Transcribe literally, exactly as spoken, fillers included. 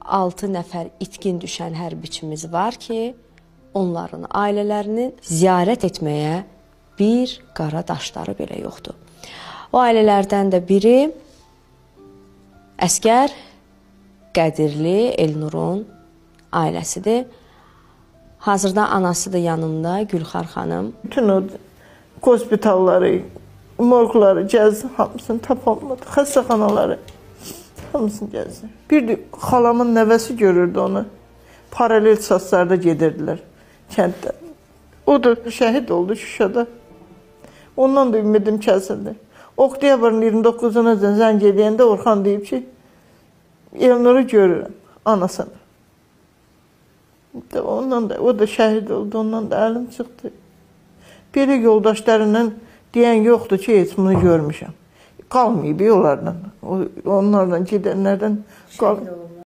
altı nəfər itkin düşən hərbiçimiz var ki, onların ailələrinin ziyarət etməyə bir qara daşları belə yoxdur. O ailələrdən də biri əsgər Qədirli Elnurun ailəsidir. Hazırda anası da yanımda, Gülxar xanım. Bütün o hospitalları, morgları gəzdi, hamısını tapamadı. Xəstəxanaları, hamısını gəzdi. Bir də xalamın nəvəsi görürdü onu. Paralel saslarda gedirdilər kənddə. O da şəhid oldu Şuşada. Ondan da ümidim kəsildi. Oktyabrın iyirmi doqquzuna zəng edəndə Orxan deyib ki, Elnuru görürəm, anasını. Ondan da, o da şəhid oldu, ondan da əlim çıxdı. Belə yoldaşlarından deyən yoxdur ki, heç bunu görmüşəm. Qalmayıb onlardan, onlardan gedənlərdən qalmayıb.